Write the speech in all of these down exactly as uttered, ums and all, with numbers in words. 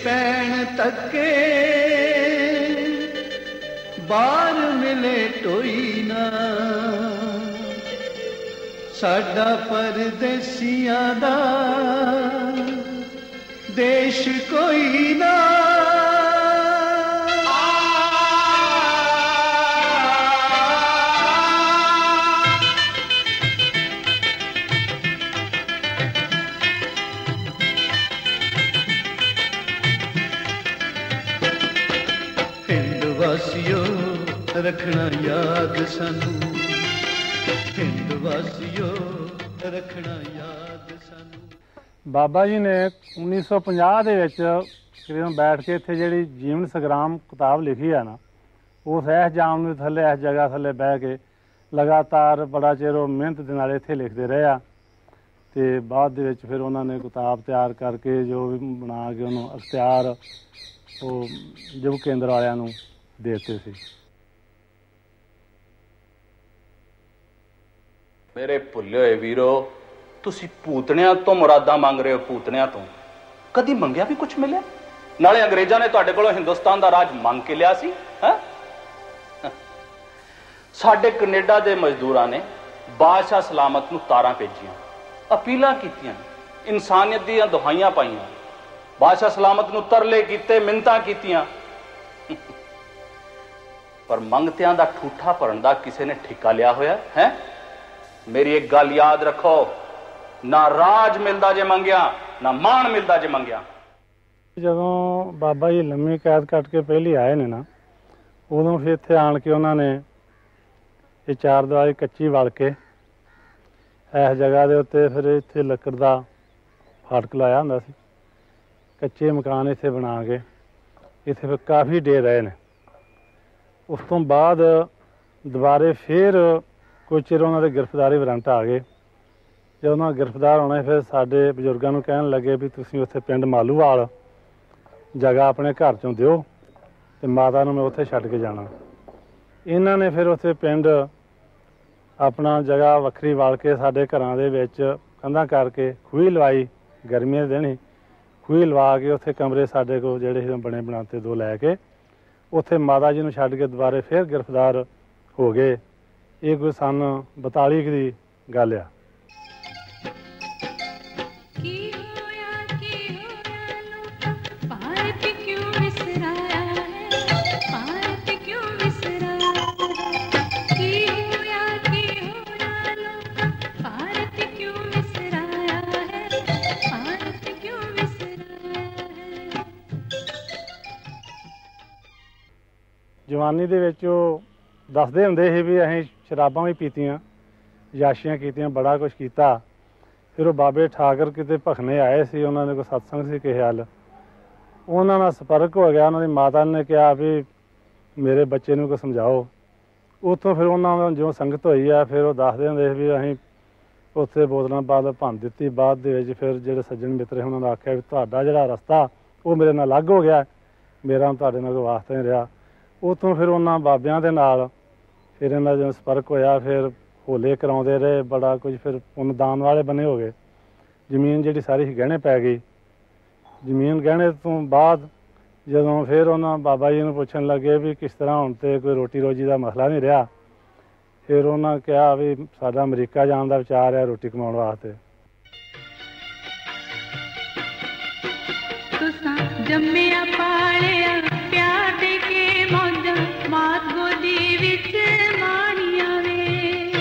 पैण तके बार मिले टोई ना साडा परदेसियां दा देश कोई ना। वासियों रखना याद सानू, पिंड वासियों रखना याद सानू। बाबा जी ने उन्नीस सौ पचास ਦੇ ਵਿੱਚ ਤਕਰੀਬਨ ਬੈਠ ਕੇ ਇੱਥੇ ਜਿਹੜੀ ਜੀਵਨ ਸੰਗਰਾਮ ਕਿਤਾਬ ਲਿਖੀ ਹੈ ਨਾ, ਉਸ ਇਸ ਜਾਮ ਦੇ ਥੱਲੇ ਇਸ ਜਗ੍ਹਾ ਥੱਲੇ ਬਹਿ ਕੇ ਲਗਾਤਾਰ ਬੜਾ ਚਿਰ ਉਹ ਮਿਹਨਤ ਦੇ ਨਾਲ ਇੱਥੇ ਲਿਖਦੇ ਰਹੇ ਆ ਅਤੇ ਬਾਅਦ ਦੇ ਵਿੱਚ ਫਿਰ ਉਹਨਾਂ ਨੇ ਕਿਤਾਬ ਤਿਆਰ ਕਰਕੇ ਜੋ ਵੀ ਬਣਾ ਕੇ ਉਹਨੂੰ ਅਖਤਿਆਰ ਉਹ ਯੁਵ ਕੇਂਦਰ ਵਾਲਿਆਂ ਨੂੰ ਦੇਤੇ ਸੀ। ਮੇਰੇ ਭੁੱਲੇ ਹੋਏ ਵੀਰੋ, ਤੁਸੀਂ ਭੂਤਣਿਆਂ ਤੋਂ ਮੁਰਾਦਾਂ ਮੰਗ ਰਹੇ ਹੋ। ਭੂਤਣਿਆਂ ਤੋਂ ਕਦੀ ਮੰਗਿਆ ਵੀ ਕੁਝ ਮਿਲਿਆ? ਨਾਲੇ ਅੰਗਰੇਜ਼ਾਂ ਨੇ ਤੁਹਾਡੇ ਕੋਲੋਂ ਹਿੰਦੁਸਤਾਨ ਦਾ ਰਾਜ ਮੰਗ ਕੇ ਲਿਆ ਸੀ। ਹੈ ਸਾਡੇ ਕੈਨੇਡਾ ਦੇ ਮਜ਼ਦੂਰਾਂ ਨੇ ਬਾਦਸ਼ਾਹ ਸਲਾਮਤ ਨੂੰ ਤਾਰਾਂ ਭੇਜੀਆਂ, ਅਪੀਲਾਂ ਕੀਤੀਆਂ, ਇਨਸਾਨੀਅਤ ਦੀਆਂ ਦੁਹਾਈਆਂ ਪਾਈਆਂ, ਬਾਦਸ਼ਾਹ ਸਲਾਮਤ ਨੂੰ ਤਰਲੇ ਕੀਤੇ, ਮਿੰਨਤਾਂ ਕੀਤੀਆਂ, ਪਰ ਮੰਗਤਿਆਂ ਦਾ ਠੂਠਾ ਭਰਨ ਦਾ ਕਿਸੇ ਨੇ ਠੇਕਾ ਲਿਆ ਹੋਇਆ ਹੈ? ਮੇਰੀ ਇੱਕ ਗੱਲ ਯਾਦ ਰੱਖੋ, ਨਾ ਰਾਜ ਮਿਲਦਾ ਜੇ ਮੰਗਿਆ, ਨਾ ਮਾਣ ਮਿਲਦਾ ਜੇ ਮੰਗਿਆ। ਜਦੋਂ ਬਾਬਾ ਜੀ ਲੰਮੀ ਕੈਦ ਕੱਟ ਕੇ ਪਹਿਲੀ ਆਏ ਨੇ ਨਾ, ਉਦੋਂ ਫਿਰ ਇੱਥੇ ਆਣ ਕੇ ਉਹਨਾਂ ਨੇ ਇਹ ਚਾਰ ਦੀਵਾਰੀ ਕੱਚੀ ਵਲ ਕੇ ਇਸ ਜਗ੍ਹਾ ਦੇ ਉੱਤੇ ਫਿਰ ਇੱਥੇ ਲੱਕੜ ਦਾ ਫਾਟਕ ਲਾਇਆ ਹੁੰਦਾ ਸੀ, ਕੱਚੇ ਮਕਾਨ ਇੱਥੇ ਬਣਾ ਕੇ ਇੱਥੇ ਫਿਰ ਕਾਫੀ ਦੇਰ ਰਹੇ ਨੇ। ਉਸ ਤੋਂ ਬਾਅਦ ਦੁਬਾਰੇ ਫਿਰ ਕੁਝ ਚਿਰ ਉਹਨਾਂ ਦੇ ਗ੍ਰਿਫਤਾਰੀ ਵਾਰੰਟ ਆ ਗਏ। ਜਦੋਂ ਉਹਨਾਂ ਗ੍ਰਿਫਤਾਰ ਹੋਣੇ ਫਿਰ ਸਾਡੇ ਬਜ਼ੁਰਗਾਂ ਨੂੰ ਕਹਿਣ ਲੱਗੇ ਵੀ ਤੁਸੀਂ ਉੱਥੇ ਪਿੰਡ ਮਾਲੂਵਾਲ ਜਗ੍ਹਾ ਆਪਣੇ ਘਰ 'ਚੋਂ ਦਿਓ ਅਤੇ ਮਾਤਾ ਨੂੰ ਮੈਂ ਉੱਥੇ ਛੱਡ ਕੇ ਜਾਣਾ। ਇਹਨਾਂ ਨੇ ਫਿਰ ਉੱਥੇ ਪਿੰਡ ਆਪਣਾ ਜਗ੍ਹਾ ਵੱਖਰੀ ਵਾਲ ਕੇ ਸਾਡੇ ਘਰਾਂ ਦੇ ਵਿੱਚ ਕੰਧਾਂ ਕਰਕੇ ਖੂਹੀ ਲਵਾਈ, ਗਰਮੀਆਂ ਦੇ ਦਿਨ ਹੀ ਖੂਹੀ ਲਵਾ ਕੇ ਉੱਥੇ ਕਮਰੇ ਸਾਡੇ ਕੋਲ ਜਿਹੜੇ ਸੀ ਬਣੇ ਬਣਾਤੇ ਦੋ ਲੈ ਕੇ ਉੱਥੇ ਮਾਤਾ ਜੀ ਨੂੰ ਛੱਡ ਕੇ ਦੁਬਾਰੇ ਫਿਰ ਗ੍ਰਿਫਤਾਰ ਹੋ ਗਏ। ਇਹ ਕੋਈ ਸੰਨ ਬਤਾਲੀ ਦੀ ਗੱਲ ਆ। ਜਵਾਨੀ ਦੇ ਵਿੱਚ ਉਹ ਦੱਸਦੇ ਹੁੰਦੇ ਸੀ ਵੀ ਅਸੀਂ ਸ਼ਰਾਬਾਂ ਵੀ ਪੀਤੀਆਂ, ਯਾਸ਼ੀਆਂ ਕੀਤੀਆਂ, ਬੜਾ ਕੁਛ ਕੀਤਾ। ਫਿਰ ਉਹ ਬਾਬੇ ਠਾਕਰ ਕਿਤੇ ਭਖਨੇ ਆਏ ਸੀ, ਉਹਨਾਂ ਨੇ ਕੋਈ ਸਤਸੰਗ ਸੀ ਕਿਸੇ ਹੱਲ, ਉਹਨਾਂ ਨਾਲ ਸੰਪਰਕ ਹੋ ਗਿਆ। ਉਹਨਾਂ ਦੀ ਮਾਤਾ ਨੇ ਕਿਹਾ ਵੀ ਮੇਰੇ ਬੱਚੇ ਨੂੰ ਕੋਈ ਸਮਝਾਓ। ਉੱਥੋਂ ਫਿਰ ਉਹਨਾਂ ਨਾਲ ਜੋ ਸੰਗਤ ਹੋਈ ਆ, ਫਿਰ ਉਹ ਦੱਸਦੇ ਹੁੰਦੇ ਸੀ ਵੀ ਅਸੀਂ ਉੱਥੇ ਬੋਤਲਾਂ ਬਾਅਦ ਭੰਨ ਦਿੱਤੀ। ਬਾਅਦ ਦੇ ਵਿੱਚ ਫਿਰ ਜਿਹੜੇ ਸੱਜਣ ਮਿੱਤਰ ਉਹਨਾਂ ਨੇ ਆਖਿਆ ਵੀ ਤੁਹਾਡਾ ਜਿਹੜਾ ਰਸਤਾ ਉਹ ਮੇਰੇ ਨਾਲ ਅਲੱਗ ਹੋ ਗਿਆ, ਮੇਰਾ ਤੁਹਾਡੇ ਨਾਲ ਕੋਈ ਵਾਸਤਾ ਨਹੀਂ ਰਿਹਾ। ਉੱਥੋਂ ਫਿਰ ਉਹਨਾਂ ਬਾਬਿਆਂ ਦੇ ਨਾਲ ਫਿਰ ਇਹਨਾਂ ਦਾ ਜਦੋਂ ਸੰਪਰਕ ਹੋਇਆ, ਫਿਰ ਹੋਲੇ ਕਰਾਉਂਦੇ ਰਹੇ, ਬੜਾ ਕੁਝ। ਫਿਰ ਪੁੰਨਦਾਨ ਵਾਲੇ ਬਣੇ ਹੋ ਗਏ। ਜ਼ਮੀਨ ਜਿਹੜੀ ਸਾਰੀ ਗਹਿਣੇ ਪੈ ਗਈ। ਜ਼ਮੀਨ ਗਹਿਣੇ ਤੋਂ ਬਾਅਦ ਜਦੋਂ ਫਿਰ ਉਹਨਾਂ ਬਾਬਾ ਜੀ ਨੂੰ ਪੁੱਛਣ ਲੱਗੇ ਵੀ ਕਿਸ ਤਰ੍ਹਾਂ ਹੁਣ ਤਾਂ ਕੋਈ ਰੋਟੀ ਰੋਜੀ ਦਾ ਮਸਲਾ ਨਹੀਂ ਰਿਹਾ, ਫਿਰ ਉਹਨਾਂ ਕਿਹਾ ਵੀ ਸਾਡਾ ਅਮਰੀਕਾ ਜਾਣ ਦਾ ਵਿਚਾਰ ਹੈ ਰੋਟੀ ਕਮਾਉਣ ਵਾਸਤੇ। ਜੰਮਿਆ ਪਾਲਿਆ ਪਿਆਰ ਦੇ ਕੇ ਮੌਜਾਂ ਮਾਤ ਗੋਦੀ ਵਿੱਚ ਮਾਣੀਆਂ ਵੇ।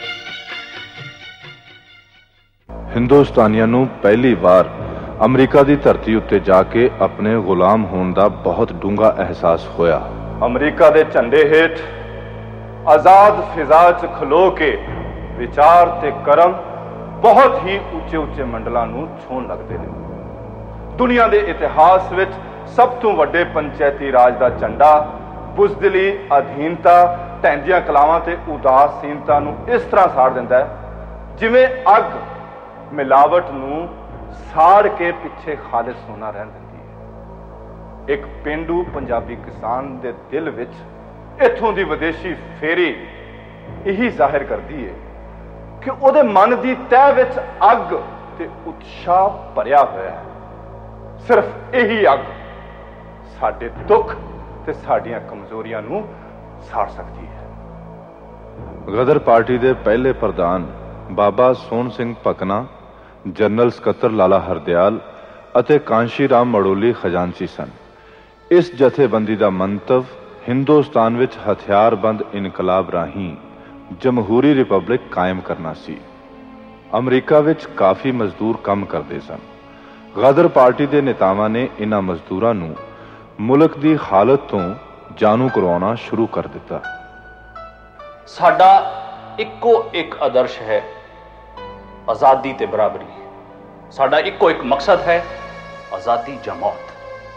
ਹਿੰਦੁਸਤਾਨੀਆਂ ਨੂੰ ਪਹਿਲੀ ਵਾਰ ਅਮਰੀਕਾ ਦੀ ਧਰਤੀ ਉੱਤੇ ਜਾ ਕੇ ਆਪਣੇ ਗੁਲਾਮ ਹੋਣ ਦਾ ਬਹੁਤ ਡੂੰਘਾ ਅਹਿਸਾਸ ਹੋਇਆ। ਅਮਰੀਕਾ ਦੇ ਝੰਡੇ ਹੇਠ ਆਜ਼ਾਦ ਫਿਜ਼ਾ 'ਚ ਖਲੋ ਕੇ ਵਿਚਾਰ ਤੇ ਕਰਮ ਬਹੁਤ ਹੀ ਉੱਚੇ ਉੱਚੇ ਮੰਡਲਾਂ ਨੂੰ ਛੂਹਣ ਲੱਗਦੇ ਨੇ। ਦੁਨੀਆ ਦੇ ਇਤਿਹਾਸ ਵਿੱਚ ਸਭ ਤੋਂ ਵੱਡੇ ਪੰਚਾਇਤੀ ਰਾਜ ਦਾ ਝੰਡਾ ਬੁਜ਼ਦਿਲੀ, ਅਧੀਨਤਾ, ਢਹਿੰਦੀਆਂ ਕਲਾਵਾਂ ਤੇ ਉਦਾਸੀਨਤਾ ਨੂੰ ਇਸ ਤਰ੍ਹਾਂ ਸਾੜ ਦਿੰਦਾ ਹੈ ਜਿਵੇਂ ਅੱਗ ਮਿਲਾਵਟ ਨੂੰ ਸਾੜ ਕੇ ਪਿੱਛੇ ਖਾਲਿਸ ਸੋਨਾ ਰਹਿਣ ਦਿੰਦੀ ਹੈ। ਇੱਕ ਪੇਂਡੂ ਪੰਜਾਬੀ ਕਿਸਾਨ ਦੇ ਦਿਲ ਵਿੱਚ ਇੱਥੋਂ ਦੀ ਵਿਦੇਸ਼ੀ ਫੇਰੀ ਇਹੀ ਜ਼ਾਹਿਰ ਕਰਦੀ ਹੈ ਕਿ ਉਹਦੇ ਮਨ ਦੀ ਤਹਿ ਵਿੱਚ ਅੱਗ ਤੇ ਉਤਸ਼ਾਹ ਭਰਿਆ ਹੋਇਆ ਹੈ। ਸਿਰਫ ਇਹੀ ਅੱਗ साडे दुख ते साडियां कमजोरियां नूं साड़ सकती है। गदर पार्टी के पहले प्रधान बाबा सोहन सिंह पकना, जनरल सकत्तर लाला हरदयाल ਅਤੇ ਕਾਂਸ਼ੀ ਰਾਮ ਮੜੋਲੀ ਖਜ਼ਾਨਚੀ ਸਨ। ਇਸ ਜਥੇਬੰਦੀ ਦਾ ਮੰਤਵ ਹਿੰਦੁਸਤਾਨ ਵਿੱਚ ਹਥਿਆਰਬੰਦ ਇਨਕਲਾਬ ਰਾਹੀਂ ਜਮਹੂਰੀ ਰਿਪਬਲਿਕ ਕਾਇਮ ਕਰਨਾ ਸੀ। ਅਮਰੀਕਾ ਵਿੱਚ ਕਾਫੀ ਮਜ਼ਦੂਰ ਕੰਮ ਕਰਦੇ ਸਨ। ਗਦਰ ਪਾਰਟੀ ਦੇ ਨੇਤਾਵਾਂ ਨੇ ਇਹਨਾਂ ਮਜ਼ਦੂਰਾਂ ਨੂੰ ਮੁਲਕ ਦੀ ਹਾਲਤ ਤੋਂ ਜਾਣੂ ਕਰਵਾਉਣਾ ਸ਼ੁਰੂ ਕਰ ਦਿੱਤਾ। ਸਾਡਾ ਇੱਕੋ ਇੱਕ ਆਦਰਸ਼ ਹੈ, ਆਜ਼ਾਦੀ ਤੇ ਬਰਾਬਰੀ। ਸਾਡਾ ਇੱਕੋ ਇੱਕ ਮਕਸਦ ਹੈ, आजादी या मौत।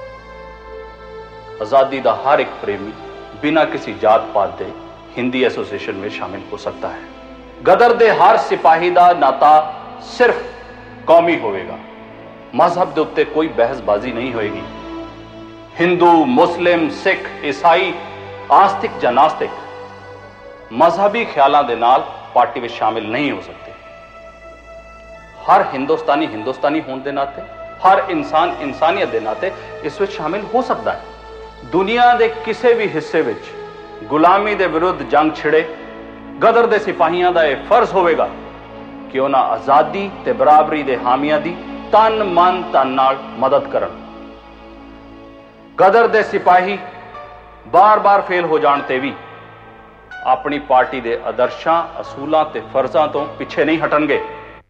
आजादी का हर एक प्रेमी बिना किसी जात पात के हिंदी एसोसिएशन में शामिल हो सकता है। गदर दे हर सिपाही का नाता सिर्फ कौमी होगा। मजहब के उत्ते कोई बहसबाजी नहीं होएगी। हिंदू, मुस्लिम, सिख, ईसाई, आस्तिक या नास्तिक मजहबी ख्यालों के नाल पार्टी में शामिल नहीं हो सकते। हर हिंदुस्तानी हिंदुस्तानी होने के नाते, हर इंसान इंसानियत के नाते इस विच शामिल हो सकता है। दुनिया के किसी भी हिस्से विच गुलामी के विरुद्ध जंग छिड़े, गदर के सिपाहियों का यह फर्ज होगा कि उन्होंने आज़ादी ते बराबरी के हामियों की तन मन धन नाल मदद करन। गदर के सिपाही बार बार फेल हो जाने ते भी अपनी पार्टी के आदर्शां, असूलों ते फर्जां तो पिछे नहीं हटणगे।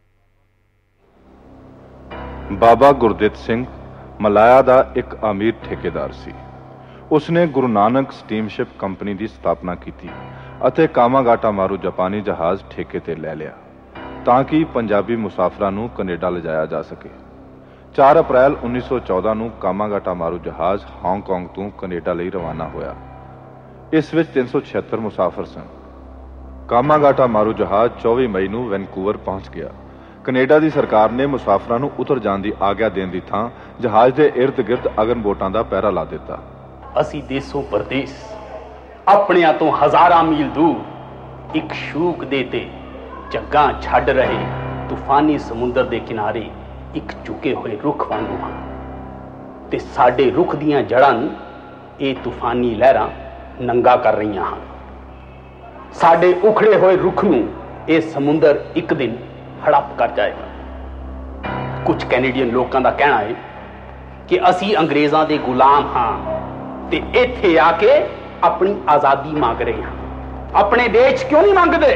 बाबा गुरदित सिंह मलाया का एक अमीर ठेकेदार सी। उसने गुरु नानक स्टीमशिप कंपनी की स्थापना की ਅਤੇ ਕਾਮਾਗਾਟਾ ਮਾਰੂ ਜਾਪਾਨੀ ਜਹਾਜ਼ ਠੇਕੇ ਤੇ ਲੈ ਲਿਆ ਤਾਂ ਕਿ ਪੰਜਾਬੀ ਮੁਸਾਫਰਾਂ ਨੂੰ ਕੈਨੇਡਾ ਲਿਜਾਇਆ ਜਾ ਸਕੇ। ਚਾਰ ਅਪ੍ਰੈਲ ਉੱਨੀ ਸੌ ਚੌਦਾਂ ਨੂੰ ਕਾਮਾਗਾਟਾ ਮਾਰੂ ਜਹਾਜ਼ ਹਾਂਗਕਾਂਗ ਤੋਂ ਕੈਨੇਡਾ ਲਈ ਰਵਾਨਾ ਹੋਇਆ। ਇਸ ਵਿੱਚ ਤਿੰਨ ਸੌ ਛਿਹੱਤਰ ਮੁਸਾਫਰ ਸਨ। ਕਾਮਾਗਾਟਾ ਮਾਰੂ ਜਹਾਜ਼ ਚੌਵੀ ਮਈ ਨੂੰ ਵੈਨਕੂਵਰ ਪਹੁੰਚ ਗਿਆ। ਕੈਨੇਡਾ ਦੀ ਸਰਕਾਰ ਨੇ ਮੁਸਾਫਰਾਂ ਨੂੰ ਉਤਰ ਜਾਣ ਦੀ ਆਗਿਆ ਦੇਣ ਦੀ ਥਾਂ ਜਹਾਜ਼ ਦੇ ਇਰਦ ਗਿਰਦ ਅਗਨ ਬੋਟਾਂ ਦਾ ਪਹਿਰਾ ਲਾ ਦਿੱਤਾ। ਅਸੀਂ ਦੇਸੋਂ ਪਰਦੇਸ ਆਪਣਿਆਂ ਤੋਂ ਹਜ਼ਾਰਾਂ ਮੀਲ ਦੂਰ ਇੱਕ ਸ਼ੂਕ ਦੇ ਤੇ ਝੱਗਾਂ ਛੱਡ ਰਹੇ ਤੂਫਾਨੀ ਸਮੁੰਦਰ ਦੇ ਕਿਨਾਰੇ ਇੱਕ ਝੁਕੇ ਹੋਏ ਰੁੱਖ ਵਾਂਗੂ ਹਾਂ ਤੇ ਸਾਡੇ ਰੁੱਖ ਦੀਆਂ ਜੜ੍ਹਾਂ ਇਹ ਤੂਫਾਨੀ ਲਹਿਰਾਂ ਨੰਗਾ ਕਰ ਰਹੀਆਂ ਹਨ। ਸਾਡੇ ਉਖੜੇ ਹੋਏ ਰੁੱਖ ਨੂੰ ਇਹ ਸਮੁੰਦਰ ਇੱਕ ਦਿਨ ਹੜੱਪ ਕਰ ਜਾਏਗਾ। ਕੁਝ ਕੈਨੇਡੀਅਨ ਲੋਕਾਂ ਦਾ ਕਹਿਣਾ ਹੈ ਕਿ ਅਸੀਂ ਅੰਗਰੇਜ਼ਾਂ ਦੇ ਗੁਲਾਮ ਹਾਂ ਤੇ ਇੱਥੇ ਆ ਕੇ ਆਪਣੀ ਆਜ਼ਾਦੀ ਮੰਗ ਰਹੇ ਹਾਂ। ਆਪਣੇ ਦੇਸ਼ ਕਿਉਂ ਨਹੀਂ ਮੰਗਦੇ?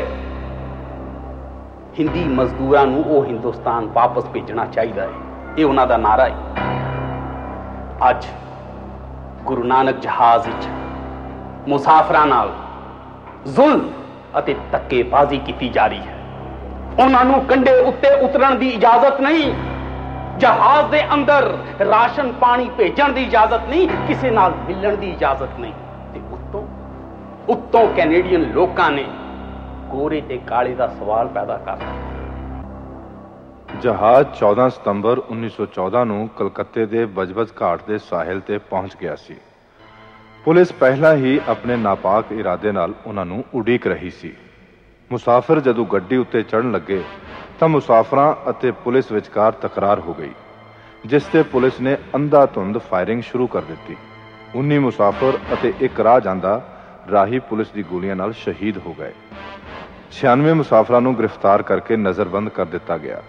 ਹਿੰਦੀ ਮਜ਼ਦੂਰਾਂ ਨੂੰ ਉਹ ਹਿੰਦੁਸਤਾਨ ਵਾਪਸ ਭੇਜਣਾ ਚਾਹੀਦਾ ਹੈ, ਇਹ ਉਹਨਾਂ ਦਾ ਨਾਰਾ ਹੈ। ਅੱਜ ਗੁਰੂ ਨਾਨਕ ਜਹਾਜ਼ ਵਿੱਚ ਮੁਸਾਫਰਾਂ ਨਾਲ ਜ਼ੁਲਮ ਅਤੇ ਧੱਕੇਬਾਜ਼ੀ ਕੀਤੀ ਜਾ ਰਹੀ ਹੈ। ਉਹਨਾਂ ਨੂੰ ਕੰਢੇ ਉੱਤੇ ਉਤਰਨ ਦੀ ਇਜਾਜ਼ਤ ਨਹੀਂ, ਜਹਾਜ਼ ਦੇ ਅੰਦਰ ਰਾਸ਼ਨ ਪਾਣੀ ਭੇਜਣ ਦੀ ਇਜਾਜ਼ਤ ਨਹੀਂ, ਕਿਸੇ ਨਾਲ ਮਿਲਣ ਦੀ ਇਜਾਜ਼ਤ ਨਹੀਂ। ਤੇ ਉੱਤੋਂ ਉੱਤੋਂ ਕੈਨੇਡੀਅਨ ਲੋਕਾਂ ਨੇ ਗੋਰੇ ਤੇ ਕਾਲੇ ਦਾ ਸਵਾਲ ਪੈਦਾ ਕਰ ਦਿੱਤਾ। ਜਹਾਜ਼ ਚੌਦਾਂ ਸਤੰਬਰ ਉੱਨੀ ਸੌ ਚੌਦਾਂ ਨੂੰ ਕਲਕੱਤੇ ਦੇ ਬਜਬਜ ਘਾਟ ਦੇ ਸਾਹਿਲ ਤੇ ਪਹੁੰਚ ਗਿਆ ਸੀ। ਪੁਲਿਸ ਪਹਿਲਾਂ ਹੀ ਆਪਣੇ ਨਾਪਾਕ ਇਰਾਦੇ ਨਾਲ ਉਹਨਾਂ ਨੂੰ ਉਡੀਕ ਰਹੀ ਸੀ। ਮੁਸਾਫਰ ਜਦੋਂ ਗੱਡੀ ਉੱਤੇ ਚੜ੍ਹਨ ਲੱਗੇ ਤਾਂ ਮੁਸਾਫਰਾਂ ਅਤੇ ਪੁਲਿਸ ਵਿਚਕਾਰ ਤਕਰਾਰ ਹੋ ਗਈ, ਜਿਸ ਤੇ ਪੁਲਿਸ ਨੇ ਅੰਧਾਧੁੰਦ ਫਾਇਰਿੰਗ ਸ਼ੁਰੂ ਕਰ ਦਿੱਤੀ। ਉੱਨੀ ਮੁਸਾਫਰ ਅਤੇ ਇੱਕ ਰਾਹ ਜਾਂਦਾ ਰਾਹੀ ਪੁਲਿਸ ਦੀ ਗੋਲੀਆਂ ਨਾਲ ਸ਼ਹੀਦ ਹੋ ਗਏ। ਛਿਆਨਵੇਂ ਮੁਸਾਫਰਾਂ ਨੂੰ ਗ੍ਰਿਫਤਾਰ ਕਰਕੇ ਨਜ਼ਰਬੰਦ ਕਰ ਦਿੱਤਾ ਗਿਆ।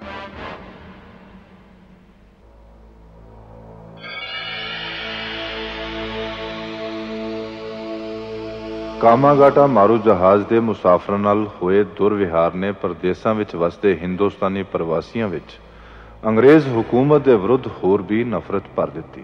ਕਾਮਾਗਾਟਾ ਮਾਰੂ ਜਹਾਜ਼ ਦੇ ਮੁਸਾਫਰਾਂ ਨਾਲ ਹੋਏ ਦੁਰਵਿਹਾਰ ਨੇ ਪ੍ਰਦੇਸਾਂ ਵਿੱਚ ਵਸਦੇ ਹਿੰਦੁਸਤਾਨੀ ਪ੍ਰਵਾਸੀਆਂ ਵਿੱਚ ਅੰਗਰੇਜ਼ ਹਕੂਮਤ ਦੇ ਵਿਰੁੱਧ ਹੋਰ ਵੀ ਨਫ਼ਰਤ ਭਰ ਦਿੱਤੀ।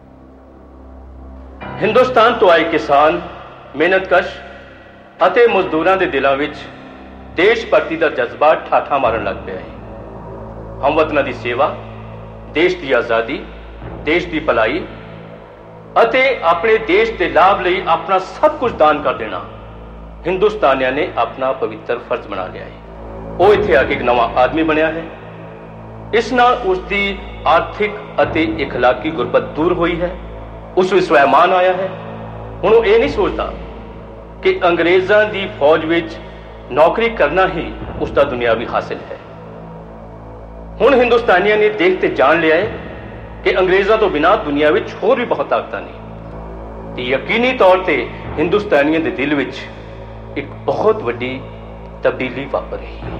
ਹਿੰਦੁਸਤਾਨ ਤੋਂ ਆਏ ਕਿਸਾਨ, ਮਿਹਨਤਕਸ਼ ਅਤੇ ਮਜ਼ਦੂਰਾਂ ਦੇ ਦਿਲਾਂ ਵਿੱਚ ਦੇਸ਼ ਭਗਤੀ ਦਾ ਜਜ਼ਬਾ ਠਾਠਾਂ ਮਾਰਨ ਲੱਗ ਪਿਆ ਹੈ। ਹਮਵਤਨਾਂ ਦੀ ਸੇਵਾ, ਦੇਸ਼ ਦੀ ਆਜ਼ਾਦੀ, ਦੇਸ਼ ਦੀ ਭਲਾਈ ਅਤੇ ਆਪਣੇ ਦੇਸ਼ ਦੇ ਲਾਭ ਲਈ ਆਪਣਾ ਸਭ ਕੁਝ ਦਾਨ ਕਰ ਦੇਣਾ ਹਿੰਦੁਸਤਾਨੀਆਂ ਨੇ ਆਪਣਾ ਪਵਿੱਤਰ ਫਰਜ਼ ਬਣਾ ਲਿਆ ਹੈ। ਉਹ ਇੱਥੇ ਆ ਕੇ ਇੱਕ ਨਵਾਂ ਆਦਮੀ ਬਣਿਆ ਹੈ। ਇਸ ਨਾਲ ਉਸ ਦੀ ਆਰਥਿਕ ਅਤੇ ਇਖਲਾਕੀ ਗੁਰਬਤ ਦੂਰ ਹੋਈ ਹੈ। ਉਸ ਵਿੱਚ ਸਵੈਮਾਨ ਆਇਆ ਹੈ। ਹੁਣ ਉਹ ਇਹ ਨਹੀਂ ਸੋਚਦਾ ਕਿ ਅੰਗਰੇਜ਼ਾਂ ਦੀ ਫੌਜ ਵਿੱਚ ਨੌਕਰੀ ਕਰਨਾ ਹੀ ਉਸ ਦਾ ਦੁਨਿਆਵੀ ਹਾਸਿਲ ਹੈ। ਹੁਣ ਹਿੰਦੁਸਤਾਨੀਆਂ ਨੇ ਦੇਖ ਤੇ ਜਾਣ ਲਿਆ ਹੈ कि अंग्रेज़ों तो बिना दुनिया विच होर भी बहुत ताकतां ने ते यकीनी तौर ते हिंदुस्तानियों के दिल विच एक बहुत वड्डी तब्दीली वापर रही है।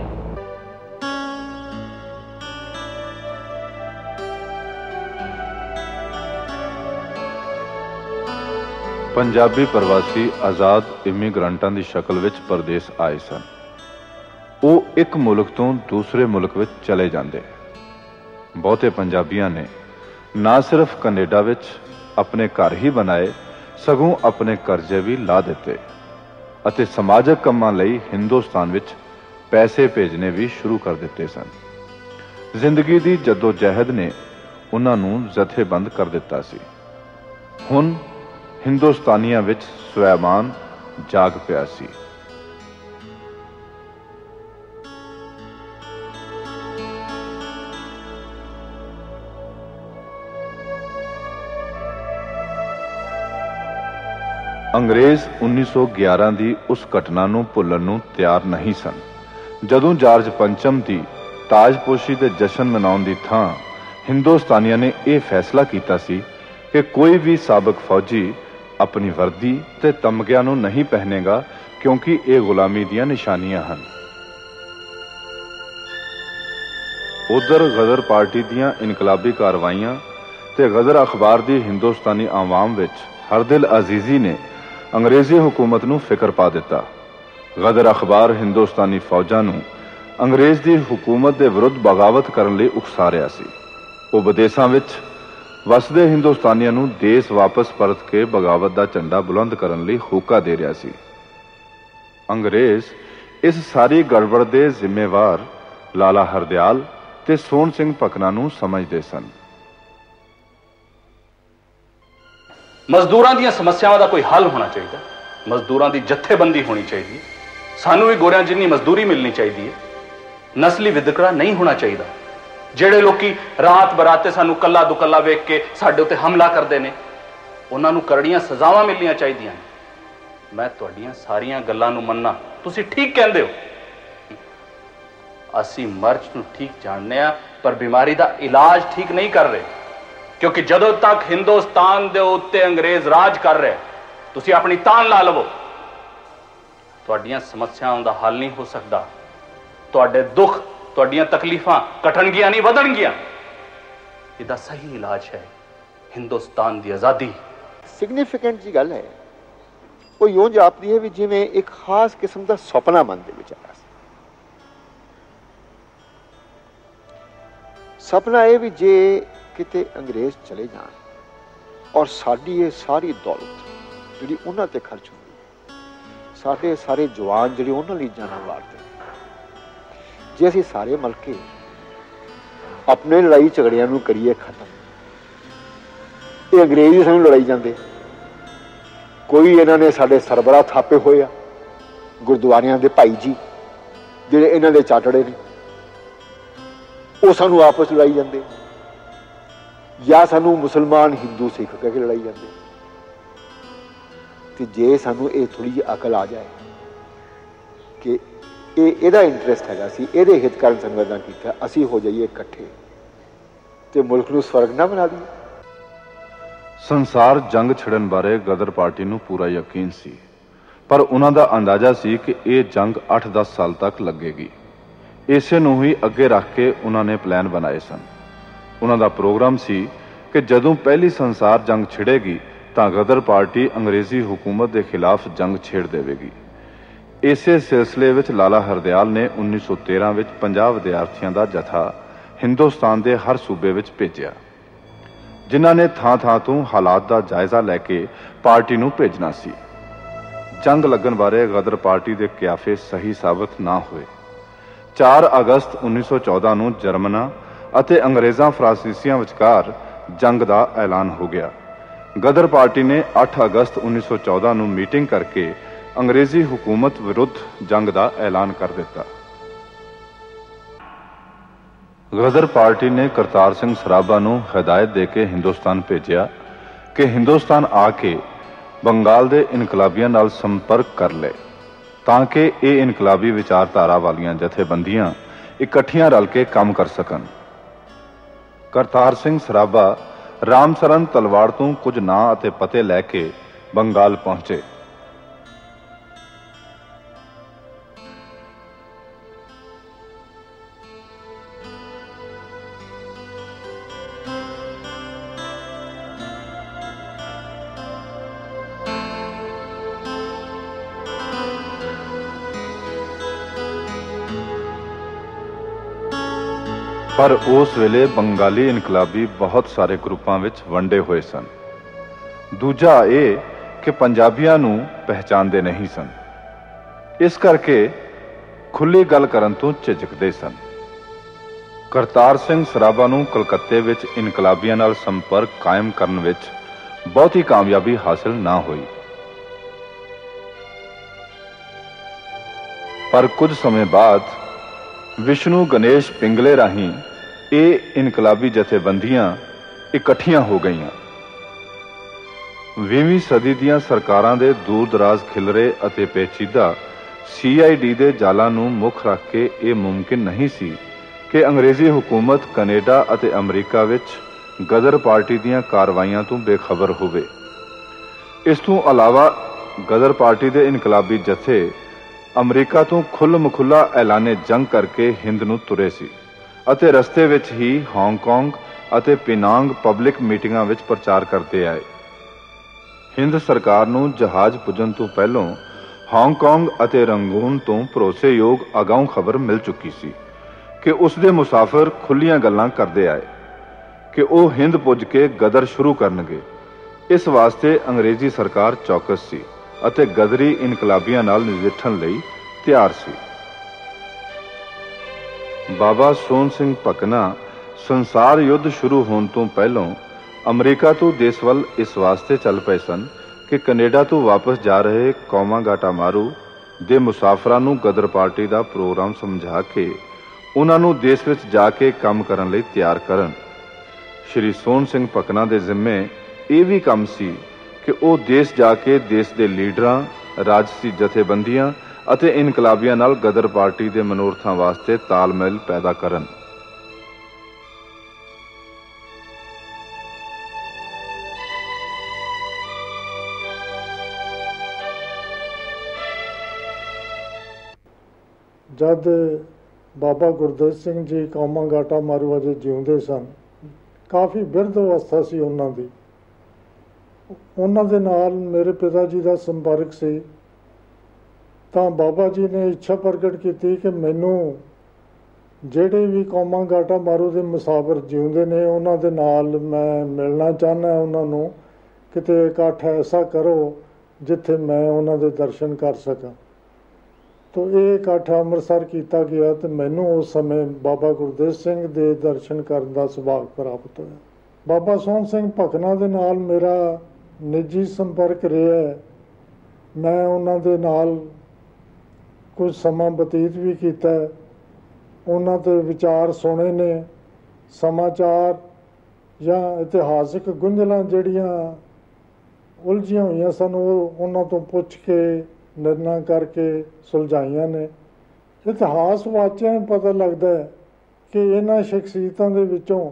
पंजाबी प्रवासी आज़ाद इमीग्रेंटां दी शक्ल विच परदेस आए सन। वो एक मुल्क तो दूसरे मुल्क विच चले जांदे। बहुते पंजाबियां ने ना सिर्फ कनेडा विच अपने घर ही बनाए सगों अपने कर्जे भी ला दिते अते समाजक कामां लई हिंदुस्तान विच पैसे भेजने भी शुरू कर दिते सन। जिंदगी दी जद्दोजहद ने उन्हां नूं जथेबंद कर दिता सी। हुण हिंदुस्तानियां विच स्वैमान जाग पिया सी। अंग्रेज उन्नीस सौ ग्यारह की उस घटना नूं भुल्लण नूं तैयार नहीं सन जदों जार्ज पंचम की ताजपोशी के जश्न मनाउण की थां हिंदुस्तानियों ने यह फैसला किया सी कि कोई भी साबक फौजी अपनी वर्दी ते तमगिਆਂ नूं नहीं पहनेगा क्योंकि ये गुलामी ਦੀਆਂ निशानियां हैं। उधर गदर पार्टी ਦੀਆਂ इनकलाबी कार्रवाइयां ते गदर अखबार की हिंदुस्तानी आवाम विच हरदिल अजीजी ने अंग्रेजी हुकूमत नूं फिक्र पा दिता। गदर अखबार हिंदुस्तानी फौजां नूं अंग्रेज की हुकूमत के विरुद्ध बगावत करने लई उकसा रहा सी। वो विदेशों विच वसदे हिंदुस्तानियों नूं देश वापस परत के बगावत का झंडा बुलंद करने लई होका दे रहा सी। अंग्रेज इस सारी गड़बड़ के जिम्मेवार लाला हरदयाल ते सोहण सिंह भकना नूं समझदे सन। मजदूरों दी समस्यावां दा कोई हल होना चाहिए। मजदूरों की जथेबंदी होनी चाहिए। सानू भी गोरियां जिन्नी मजदूरी मिलनी चाहिए। नस्ली विदकड़ा नहीं होना चाहिए। ਜਿਹੜੇ ਲੋਕੀ रात बराते सानू कला दुकला वेख के साडे उत्ते हमला करते हैं उन्हां नूं करड़ियां सजावां मिलनियां चाहिए। मैं तुहाडीआं सारियां गल्लां नूं मन्ना, तुसीं ठीक कहंदे हो। असीं मर्ज नूं ठीक जानने आ पर बीमारी दा इलाज ठीक नहीं कर रहे, क्योंकि जदों तक हिंदुस्तान दे उत्ते अंग्रेज राज कर रहे तुसीं अपनी तान ला लवो। तुहाडीआं समस्यावां दा हल नहीं हो सकदा। तुहाडे दुख तुहाडीआं तकलीफां घटणगियां नहीं वधणगियां। इहदा सही इलाज है हिंदुस्तान की आज़ादी। सिग्निफिकेंट जी गल है वो यूं जापदी है भी जिवें एक खास किस्म का सुपना मन दे विच आया। सपना यह भी जे किते अंग्रेज चले जान और साडी ये सारी दौलत जिहड़ी उन्हां ते खर्च होंदी, साडे सारे जवान जिहड़े उन्हां लई जान वारदे, जे असीं सारे मिल के अपने लड़ाई झगड़ियां नूं करिए खत्म। ये अंग्रेज ही सानूं लड़ाई जांदे। कोई इन्हां ने साडे सरबराह थापे होए आ, गुरुद्वारियां दे भाई जी जिहड़े इन्हां दे चाटड़े ने, वो सानूं आपस लड़ाई जांदे, या सानूं मुसलमान हिंदू सिख कह के लड़ाई जांदे। ते जे सानूं ये थोड़ी जी अकल आ जाए कि ਇਹਦਾ इंटरेस्ट हैगा सी, ਇਹਦੇ ਹਿੱਤ ਕਾਰਨ ਸਾਨੂੰ ਇੱਦਾਂ ਕੀਤਾ, ਅਸੀਂ ਹੋ ਜਾਈਏ ਇਕੱਠੇ ਤੇ ਮੁਲਕ ਨੂੰ ਸਵਰਗ ਨਾ ਬਣਾ ਦਈਏ। ਸੰਸਾਰ ਜੰਗ ਛਿੜਨ ਬਾਰੇ ਗਦਰ ਪਾਰਟੀ ਨੂੰ ਪੂਰਾ ਯਕੀਨ ਸੀ, ਪਰ ਉਹਨਾਂ ਦਾ ਅੰਦਾਜ਼ਾ ਸੀ ਕਿ ਇਹ ਜੰਗ ਅੱਠ ਦਸ ਸਾਲ ਤੱਕ ਲੱਗੇਗੀ। ਇਸੇ ਨੂੰ ਹੀ ਅੱਗੇ ਰੱਖ ਕੇ ਉਹਨਾਂ ਨੇ ਪਲਾਨ ਬਣਾਏ ਸਨ। ਉਹਨਾਂ ਦਾ ਪ੍ਰੋਗਰਾਮ ਸੀ ਕਿ ਜਦੋਂ ਪਹਿਲੀ ਸੰਸਾਰ ਜੰਗ ਛਿੜੇਗੀ ਤਾਂ ਗਦਰ ਪਾਰਟੀ ਅੰਗਰੇਜ਼ੀ ਹਕੂਮਤ ਦੇ ਖਿਲਾਫ ਜੰਗ ਛੇੜ ਦੇਵੇਗੀ। ਇਸੇ ਸਿਲਸਿਲੇ ਵਿੱਚ ਲਾਲਾ ਹਰਦਿਆਲ ਨੇ ਉੱਨੀ ਸੌ ਤੇਰਾਂ ਵਿੱਚ ਪੰਜਾਹ ਵਿਦਿਆਰਥੀਆਂ ਦਾ ਜਥਾ ਹਿੰਦੁਸਤਾਨ ਦੇ ਹਰ ਸੂਬੇ ਵਿੱਚ ਭੇਜਿਆ, ਜਿਨ੍ਹਾਂ ਨੇ ਥਾਂ ਥਾਂ ਤੋਂ ਹਾਲਾਤ ਦਾ ਜਾਇਜ਼ਾ ਲੈ ਕੇ ਪਾਰਟੀ ਨੂੰ ਭੇਜਣਾ ਸੀ। ਜੰਗ ਲੱਗਣ ਬਾਰੇ ਗਦਰ ਪਾਰਟੀ ਦੇ ਕਿਆਫੇ ਸਹੀ ਸਾਬਤ ਨਾ ਹੋਏ। ਚਾਰ ਅਗਸਤ ਉੱਨੀ ਸੌ ਚੌਦਾਂ ਨੂੰ ਜਰਮਨਾਂ ਅਤੇ ਅੰਗਰੇਜ਼ਾਂ ਫਰਾਂਸੀਸੀਆਂ ਵਿਚਕਾਰ ਜੰਗ ਦਾ ਐਲਾਨ ਹੋ ਗਿਆ। ਗਦਰ ਪਾਰਟੀ ਨੇ ਅੱਠ ਅਗਸਤ ਉੱਨੀ ਸੌ ਚੌਦਾਂ ਨੂੰ ਮੀਟਿੰਗ ਕਰਕੇ अंग्रेजी हुकूमत विरुद्ध जंग का ऐलान कर दिता। गदर पार्टी ने करतार सिंह सराभा नूं हिदायत दे के हिंदुस्तान भेजिया कि हिंदुस्तान आके बंगाल के इनकलाबियों नाल संपर्क कर ले ताकि ये इनकलाबी विचारधारा वालियां जथेबंदियां इकट्ठियां रल के काम कर सकन। करतार सिंह सराभा ਰਾਮ ਸਰਨ ਤਲਵਾੜ ਤੋਂ ਕੁਝ ਨਾਂ ਅਤੇ ਪਤੇ ਲੈ ਕੇ ਬੰਗਾਲ ਪਹੁੰਚੇ। पर उस वेले बंगाली इनकलाबी बहुत सारे ग्रुपां विच वंडे हुए सन। दूजा ये कि पंजाबियां नूं पहचानते नहीं सन, इस करके खुली गल करन तों झिझकदे सन। करतार सिंह सराभा नूं कलकत्ते विच इनकलाबियां नाल संपर्क कायम करन विच बहुती कामयाबी हासिल ना हुई, पर कुछ समय बाद विष्णु गणेश पिंगले राही ਇਹ ਇਨਕਲਾਬੀ ਜਥੇਬੰਦੀਆਂ ਇਕੱਠੀਆਂ ਹੋ ਗਈਆਂ। ਵੀਹਵੀਂ ਸਦੀ ਦੀਆਂ ਸਰਕਾਰਾਂ ਦੇ ਦੂਰ ਦਰਾਜ਼ ਖਿਲਰੇ ਅਤੇ ਪੇਚੀਦਾ ਸੀ ਆਈ ਡੀ ਦੇ ਜਾਲਾਂ ਨੂੰ ਮੁੱਖ ਰੱਖ ਕੇ ਇਹ ਮੁਮਕਿਨ ਨਹੀਂ ਸੀ ਕਿ ਅੰਗਰੇਜ਼ੀ ਹਕੂਮਤ ਕੈਨੇਡਾ ਅਤੇ ਅਮਰੀਕਾ ਵਿੱਚ ਗਦਰ ਪਾਰਟੀ ਦੀਆਂ ਕਾਰਵਾਈਆਂ ਤੋਂ ਬੇਖਬਰ ਹੋਵੇ। ਇਸ ਤੋਂ ਇਲਾਵਾ ਗਦਰ ਪਾਰਟੀ ਦੇ ਇਨਕਲਾਬੀ ਜਥੇ ਅਮਰੀਕਾ ਤੋਂ ਖੁੱਲ੍ਹ ਮਖੁੱਲਾ ਐਲਾਨੇ ਜੰਗ ਕਰਕੇ ਹਿੰਦ ਨੂੰ ਤੁਰੇ ਸੀ ਅਤੇ ਰਸਤੇ ਵਿੱਚ ਹੀ ਹਾਂਗਕਾਂਗ ਅਤੇ ਪਿਨਾਂਗ ਪਬਲਿਕ ਮੀਟਿੰਗਾਂ ਵਿੱਚ ਪ੍ਰਚਾਰ ਕਰਦੇ ਆਏ। ਹਿੰਦ ਸਰਕਾਰ ਨੂੰ ਜਹਾਜ਼ ਪੁੱਜਣ ਤੋਂ ਪਹਿਲਾਂ ਹਾਂਗਕਾਂਗ ਅਤੇ ਰੰਗੂਨ ਤੋਂ ਭਰੋਸੇਯੋਗ ਅਗਾਊਂ ਖਬਰ ਮਿਲ ਚੁੱਕੀ ਸੀ ਕਿ ਉਸ ਦੇ ਮੁਸਾਫਰ ਖੁੱਲ੍ਹੀਆਂ ਗੱਲਾਂ ਕਰਦੇ ਆਏ ਕਿ ਉਹ ਹਿੰਦ ਪੁੱਜ ਕੇ ਗਦਰ ਸ਼ੁਰੂ ਕਰਨਗੇ। ਇਸ ਵਾਸਤੇ ਅੰਗਰੇਜ਼ੀ ਸਰਕਾਰ ਚੌਕਸ ਸੀ ਅਤੇ ਗਦਰੀ ਇਨਕਲਾਬੀਆਂ ਨਾਲ ਨਜਿੱਠਣ ਲਈ ਤਿਆਰ ਸੀ। ਬਾਬਾ ਸੋਹਣ ਸਿੰਘ ਭਕਨਾ ਸੰਸਾਰ ਯੁੱਧ ਸ਼ੁਰੂ ਹੋਣ ਤੋਂ ਪਹਿਲਾਂ ਅਮਰੀਕਾ ਤੋਂ ਦੇਸ਼ ਵੱਲ ਇਸ ਵਾਸਤੇ ਚੱਲ ਪਏ ਸਨ ਕਿ ਕੈਨੇਡਾ ਤੋਂ ਵਾਪਸ ਜਾ ਰਹੇ ਕੌਮਾਂ ਗਾਟਾ ਮਾਰੂ ਦੇ ਮੁਸਾਫਰਾਂ ਨੂੰ ਗਦਰ ਪਾਰਟੀ ਦਾ ਪ੍ਰੋਗਰਾਮ ਸਮਝਾ ਕੇ ਉਹਨਾਂ ਨੂੰ ਦੇਸ਼ ਵਿੱਚ ਜਾ ਕੇ ਕੰਮ ਕਰਨ ਲਈ ਤਿਆਰ ਕਰਨ। ਸ਼੍ਰੀ ਸੋਹਣ ਸਿੰਘ ਭਕਨਾ ਦੇ ਜ਼ਿੰਮੇ ਇਹ ਵੀ ਕੰਮ ਸੀ ਕਿ ਉਹ ਦੇਸ਼ ਜਾ ਕੇ ਦੇਸ਼ ਦੇ ਲੀਡਰਾਂ, ਰਾਜਸੀ ਜਥੇਬੰਦੀਆਂ ਅਤੇ ਇਨਕਲਾਬੀਆਂ ਨਾਲ ਗਦਰ ਪਾਰਟੀ ਦੇ ਮਨੋਰਥਾਂ ਵਾਸਤੇ ਤਾਲਮੇਲ ਪੈਦਾ ਕਰਨ। ਜਦ ਬਾਬਾ ਗੁਰਦੇਵ ਸਿੰਘ ਜੀ ਕੌਮਾਂ ਗਾਟਾ ਮਾਰੂ ਅਜੇ ਜਿਉਂਦੇ ਸਨ, ਕਾਫੀ ਬਿਰਧ ਅਵਸਥਾ ਸੀ ਉਹਨਾਂ ਦੀ। ਉਹਨਾਂ ਦੇ ਨਾਲ ਮੇਰੇ ਪਿਤਾ ਜੀ ਦਾ ਸੰਪਰਕ ਸੀ, ਤਾਂ ਬਾਬਾ ਜੀ ਨੇ ਇੱਛਾ ਪ੍ਰਗਟ ਕੀਤੀ ਕਿ ਮੈਨੂੰ ਜਿਹੜੇ ਵੀ ਕੌਮਾਂ ਗਾਟਾ ਮਾਰੂ ਦੇ ਮੁਸਾਫਰ ਜਿਉਂਦੇ ਨੇ ਉਹਨਾਂ ਦੇ ਨਾਲ ਮੈਂ ਮਿਲਣਾ ਚਾਹੁੰਦਾ। ਉਹਨਾਂ ਨੂੰ ਕਿਤੇ ਇਕੱਠ ਐਸਾ ਕਰੋ ਜਿੱਥੇ ਮੈਂ ਉਹਨਾਂ ਦੇ ਦਰਸ਼ਨ ਕਰ ਸਕਾਂ। ਤੋ ਇਹ ਇਕੱਠ ਅੰਮ੍ਰਿਤਸਰ ਕੀਤਾ ਗਿਆ ਅਤੇ ਮੈਨੂੰ ਉਸ ਸਮੇਂ ਬਾਬਾ ਗੁਰਦੇਵ ਸਿੰਘ ਦੇ ਦਰਸ਼ਨ ਕਰਨ ਦਾ ਸੁਭਾਗ ਪ੍ਰਾਪਤ ਹੋਇਆ। ਬਾਬਾ ਸੋਹਣ ਸਿੰਘ ਭਕਨਾ ਦੇ ਨਾਲ ਮੇਰਾ ਨਿੱਜੀ ਸੰਪਰਕ ਰਿਹਾ। ਮੈਂ ਉਹਨਾਂ ਦੇ ਨਾਲ ਕੁਝ ਸਮਾਂ ਬਤੀਤ ਵੀ ਕੀਤਾ, ਉਹਨਾਂ ਦੇ ਵਿਚਾਰ ਸੁਣੇ ਨੇ। ਸਮਾਚਾਰ ਜਾਂ ਇਤਿਹਾਸਿਕ ਗੁੰਝਲਾਂ ਜਿਹੜੀਆਂ ਉਲਝੀਆਂ ਹੋਈਆਂ ਸਨ ਉਹ ਉਹਨਾਂ ਤੋਂ ਪੁੱਛ ਕੇ ਨਿਰਣਾ ਕਰਕੇ ਸੁਲਝਾਈਆਂ ਨੇ। ਇਤਿਹਾਸ ਵਾਚਿਆਂ ਨੂੰ ਪਤਾ ਲੱਗਦਾ ਕਿ ਇਹਨਾਂ ਸ਼ਖਸੀਅਤਾਂ ਦੇ ਵਿੱਚੋਂ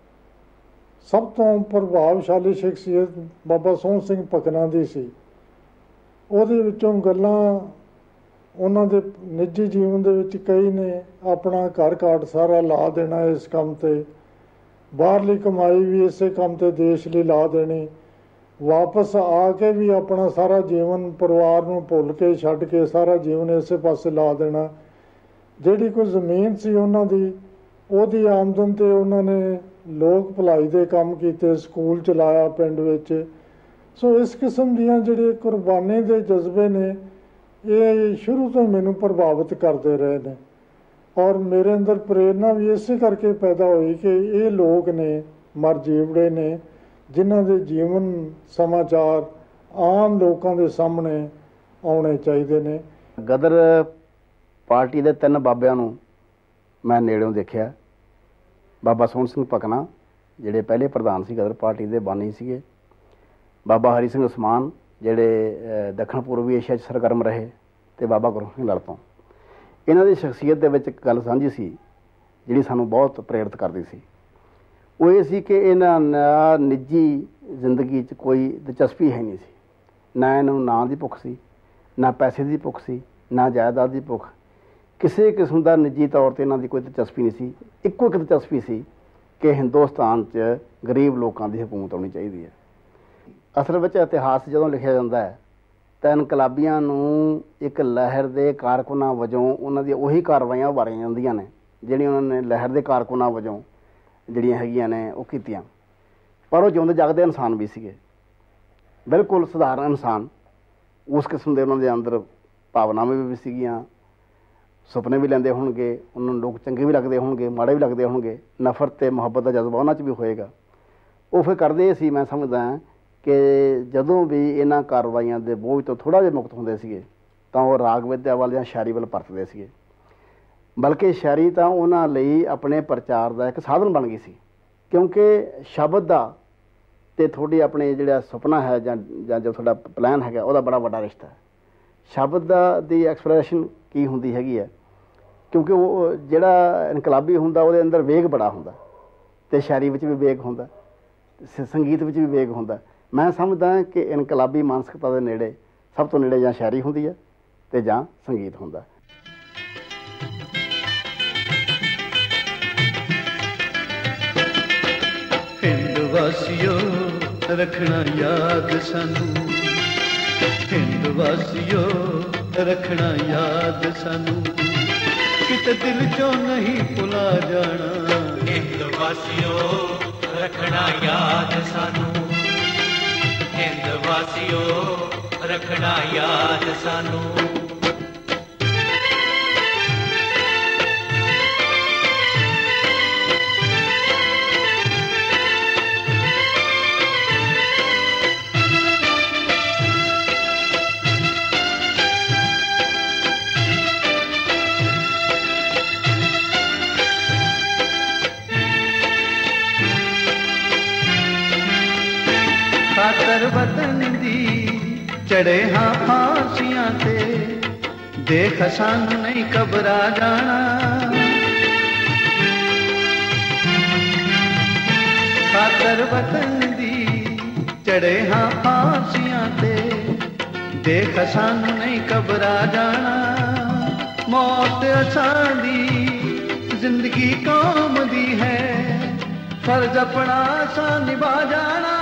ਸਭ ਤੋਂ ਪ੍ਰਭਾਵਸ਼ਾਲੀ ਸ਼ਖਸੀਅਤ ਬਾਬਾ ਸੋਹਣ ਸਿੰਘ ਭਕਨਾ ਦੀ ਸੀ। ਉਹਦੇ ਵਿੱਚੋਂ ਗੱਲਾਂ ਉਹਨਾਂ ਦੇ ਨਿੱਜੀ ਜੀਵਨ ਦੇ ਵਿੱਚ ਕਈ ਨੇ ਆਪਣਾ ਘਰ ਘਾਟ ਸਾਰਾ ਲਾ ਦੇਣਾ ਇਸ ਕੰਮ 'ਤੇ, ਬਾਹਰਲੀ ਕਮਾਈ ਵੀ ਇਸੇ ਕੰਮ 'ਤੇ ਦੇਸ਼ ਲਈ ਲਾ ਦੇਣੀ, ਵਾਪਸ ਆ ਕੇ ਵੀ ਆਪਣਾ ਸਾਰਾ ਜੀਵਨ ਪਰਿਵਾਰ ਨੂੰ ਭੁੱਲ ਕੇ ਛੱਡ ਕੇ ਸਾਰਾ ਜੀਵਨ ਇਸੇ ਪਾਸੇ ਲਾ ਦੇਣਾ। ਜਿਹੜੀ ਕੋਈ ਜ਼ਮੀਨ ਸੀ ਉਹਨਾਂ ਦੀ, ਉਹਦੀ ਆਮਦਨ 'ਤੇ ਉਹਨਾਂ ਨੇ ਲੋਕ ਭਲਾਈ ਦੇ ਕੰਮ ਕੀਤੇ, ਸਕੂਲ ਚਲਾਇਆ ਪਿੰਡ ਵਿੱਚ। ਸੋ ਇਸ ਕਿਸਮ ਦੀਆਂ ਜਿਹੜੇ ਕੁਰਬਾਨੀ ਦੇ ਜਜ਼ਬੇ ਨੇ ਇਹ ਸ਼ੁਰੂ ਤੋਂ ਮੈਨੂੰ ਪ੍ਰਭਾਵਿਤ ਕਰਦੇ ਰਹੇ ਨੇ, ਔਰ ਮੇਰੇ ਅੰਦਰ ਪ੍ਰੇਰਨਾ ਵੀ ਇਸੇ ਕਰਕੇ ਪੈਦਾ ਹੋਈ ਕਿ ਇਹ ਲੋਕ ਨੇ ਮਰ ਜੀਵੜੇ ਨੇ ਜਿਨ੍ਹਾਂ ਦੇ ਜੀਵਨ ਸਮਾਚਾਰ ਆਮ ਲੋਕਾਂ ਦੇ ਸਾਹਮਣੇ ਆਉਣੇ ਚਾਹੀਦੇ ਨੇ। ਗਦਰ ਪਾਰਟੀ ਦੇ ਤਿੰਨ ਬਾਬਿਆਂ ਨੂੰ ਮੈਂ ਨੇੜਿਓਂ ਦੇਖਿਆ। ਬਾਬਾ ਸੋਹਣ ਸਿੰਘ ਭਕਨਾ ਜਿਹੜੇ ਪਹਿਲੇ ਪ੍ਰਧਾਨ ਸੀ ਗਦਰ ਪਾਰਟੀ ਦੇ ਬਾਨੀ ਸੀਗੇ, ਬਾਬਾ ਹਰੀ ਸਿੰਘ ਉਸਮਾਨ ਜਿਹੜੇ ਦੱਖਣ ਪੂਰਬੀ ਏਸ਼ੀਆ 'ਚ ਸਰਗਰਮ ਰਹੇ, ਅਤੇ ਬਾਬਾ ਗੁਰੂ ਸਿੰਘ ਲੜ ਤੋਂ। ਇਹਨਾਂ ਦੀ ਸ਼ਖਸੀਅਤ ਦੇ ਵਿੱਚ ਇੱਕ ਗੱਲ ਸਾਂਝੀ ਸੀ ਜਿਹੜੀ ਸਾਨੂੰ ਬਹੁਤ ਪ੍ਰੇਰਿਤ ਕਰਦੀ ਸੀ। ਉਹ ਇਹ ਸੀ ਕਿ ਇਹਨਾਂ ਨਾਲ ਨਿੱਜੀ ਜ਼ਿੰਦਗੀ 'ਚ ਕੋਈ ਦਿਲਚਸਪੀ ਹੈ ਨਹੀਂ ਸੀ। ਨਾ ਇਹਨਾਂ ਨੂੰ ਨਾਂ ਦੀ ਭੁੱਖ ਸੀ, ਨਾ ਪੈਸੇ ਦੀ ਭੁੱਖ ਸੀ, ਨਾ ਜਾਇਦਾਦ ਦੀ ਭੁੱਖ। ਕਿਸੇ ਕਿਸਮ ਦਾ ਨਿੱਜੀ ਤੌਰ 'ਤੇ ਇਹਨਾਂ ਦੀ ਕੋਈ ਦਿਲਚਸਪੀ ਨਹੀਂ ਸੀ। ਇੱਕੋ ਇੱਕ ਦਿਲਚਸਪੀ ਸੀ ਕਿ ਹਿੰਦੁਸਤਾਨ 'ਚ ਗਰੀਬ ਲੋਕਾਂ ਦੀ ਹਕੂਮਤ ਆਉਣੀ ਚਾਹੀਦੀ ਹੈ। ਅਸਲ ਵਿੱਚ ਇਤਿਹਾਸ ਜਦੋਂ ਲਿਖਿਆ ਜਾਂਦਾ ਹੈ ਤਾਂ ਇਨਕਲਾਬੀਆਂ ਨੂੰ ਇੱਕ ਲਹਿਰ ਦੇ ਕਾਰਕੁਨਾਂ ਵਜੋਂ ਉਹਨਾਂ ਦੀਆਂ ਉਹੀ ਕਾਰਵਾਈਆਂ ਉਭਾਰੀਆਂ ਜਾਂਦੀਆਂ ਨੇ ਜਿਹੜੀਆਂ ਉਹਨਾਂ ਨੇ ਲਹਿਰ ਦੇ ਕਾਰਕੁਨਾਂ ਵਜੋਂ ਜਿਹੜੀਆਂ ਹੈਗੀਆਂ ਨੇ ਉਹ ਕੀਤੀਆਂ। ਪਰ ਉਹ ਜਿਉਂਦੇ ਜਾਗਦੇ ਇਨਸਾਨ ਵੀ ਸੀਗੇ, ਬਿਲਕੁਲ ਸਧਾਰਨ ਇਨਸਾਨ। ਉਸ ਕਿਸਮ ਦੇ ਉਹਨਾਂ ਦੇ ਅੰਦਰ ਭਾਵਨਾਵਾਂ ਵੀ ਸੀਗੀਆਂ, ਸੁਪਨੇ ਵੀ ਲੈਂਦੇ ਹੋਣਗੇ, ਉਹਨਾਂ ਨੂੰ ਲੋਕ ਚੰਗੇ ਵੀ ਲੱਗਦੇ ਹੋਣਗੇ, ਮਾੜੇ ਵੀ ਲੱਗਦੇ ਹੋਣਗੇ, ਨਫ਼ਰਤ ਅਤੇ ਮੁਹੱਬਤ ਦਾ ਜਜ਼ਬਾ ਉਹਨਾਂ 'ਚ ਵੀ ਹੋਏਗਾ। ਉਹ ਫਿਰ ਕਰਦੇ ਸੀ, ਮੈਂ ਸਮਝਦਾ ਕਿ ਜਦੋਂ ਵੀ ਇਹਨਾਂ ਕਾਰਵਾਈਆਂ ਦੇ ਬੋਝ ਤੋਂ ਥੋੜ੍ਹਾ ਜਿਹਾ ਮੁਕਤ ਹੁੰਦੇ ਸੀਗੇ ਤਾਂ ਉਹ ਰਾਗ ਵਿਦਿਆ ਵੱਲ ਜਾਂ ਸ਼ਾਇਰੀ ਵੱਲ ਪਰਤਦੇ ਸੀਗੇ। ਬਲਕਿ ਸ਼ਾਇਰੀ ਤਾਂ ਉਹਨਾਂ ਲਈ ਆਪਣੇ ਪ੍ਰਚਾਰ ਦਾ ਇੱਕ ਸਾਧਨ ਬਣ ਗਈ ਸੀ, ਕਿਉਂਕਿ ਸ਼ਬਦ ਦਾ ਅਤੇ ਤੁਹਾਡੀ ਆਪਣੇ ਜਿਹੜਾ ਸੁਪਨਾ ਹੈ ਜਾਂ ਜਾਂ ਜੋ ਤੁਹਾਡਾ ਪਲਾਨ ਹੈਗਾ ਉਹਦਾ ਬੜਾ ਵੱਡਾ ਰਿਸ਼ਤਾ ਹੈ। ਸ਼ਬਦ ਦਾ ਦੀ ਐਕਸਪ੍ਰੈਸ਼ਨ ਕੀ ਹੁੰਦੀ ਹੈਗੀ ਹੈ, ਕਿਉਂਕਿ ਉਹ ਜਿਹੜਾ ਇਨਕਲਾਬੀ ਹੁੰਦਾ ਉਹਦੇ ਅੰਦਰ ਵੇਗ ਬੜਾ ਹੁੰਦਾ ਅਤੇ ਸ਼ਾਇਰੀ ਵਿੱਚ ਵੀ ਵੇਗ ਹੁੰਦਾ, ਸੰਗੀਤ ਵਿੱਚ ਵੀ ਵੇਗ ਹੁੰਦਾ। ਮੈਂ ਸਮਝਦਾ ਕਿ ਇਨਕਲਾਬੀ ਮਾਨਸਿਕਤਾ ਦੇ ਨੇੜੇ ਸਭ ਤੋਂ ਨੇੜੇ ਜਾਂ ਸ਼ਾਇਰੀ ਹੁੰਦੀ ਹੈ ਅਤੇ ਜਾਂ ਸੰਗੀਤ ਹੁੰਦਾ। ਹਿੰਦ ਵਾਸੀਓ ਰੱਖਣਾ ਯਾਦ ਸਾਨੂੰ, ਹਿੰਦ ਵਾਸੀਓ ਰੱਖਣਾ ਯਾਦ ਸਾਨੂੰ, ਕਿਤੇ ਦਿਲ ਚੋਂ ਨਹੀਂ ਭੁਲਾ ਜਾਣਾ। ਹਿੰਦ ਵਾਸੀਓ ਰੱਖਣਾ ਯਾਦ ਸਾਨੂੰ, ਹਿੰਦ ਵਾਸੀਓ ਰੱਖਣਾ ਯਾਦ ਸਾਨੂੰ। ਖਾਤਰ ਵਤਨ ਦੀ ਚੜੇ ਹਾਂ ਫਾਂਸੀਆਂ ਤੇ, ਦੇਖ ਸਾਨੂੰ ਨਹੀਂ ਘਬਰਾ ਜਾਣਾ। ਖਾਤਰ ਵਤਨ ਦੀ ਚੜੇ ਹਾਂ ਫਾਂਸੀਆਂ ਤੇ, ਦੇਖ ਸਾਨੂੰ ਨਹੀਂ ਘਬਰਾ ਜਾਣਾ। ਮੌਤ ਅਸਾਂ ਦੀ ਜ਼ਿੰਦਗੀ ਕੌਮ ਦੀ ਹੈ, ਫਰਜ਼ ਆਪਣਾ ਅਸਾਂ ਨਿਭਾ ਜਾਣਾ।